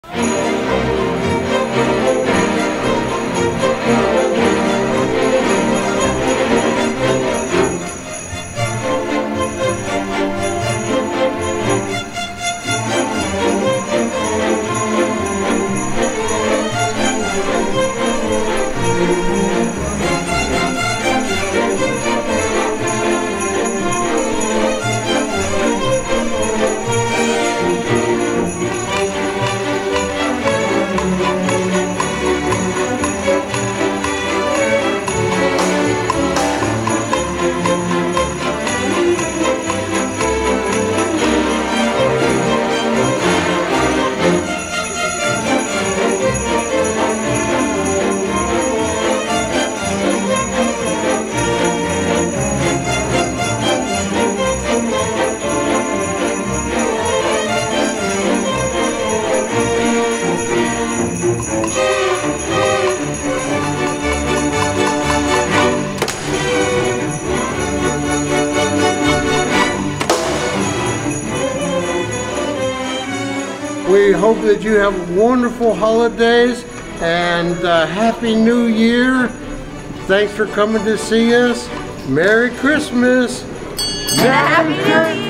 We hope that you have wonderful holidays and Happy New Year. Thanks for coming to see us. Merry Christmas. And a Happy New Year.